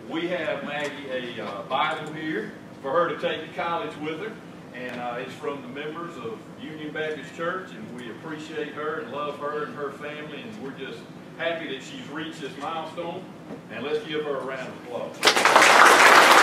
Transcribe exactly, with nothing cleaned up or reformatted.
we have Maggie a uh, Bible here for her to take to college with her, and uh, it's from the members of Union Baptist Church, and we appreciate her and love her and her family, and we're just happy that she's reached this milestone. And let's give her a round of applause.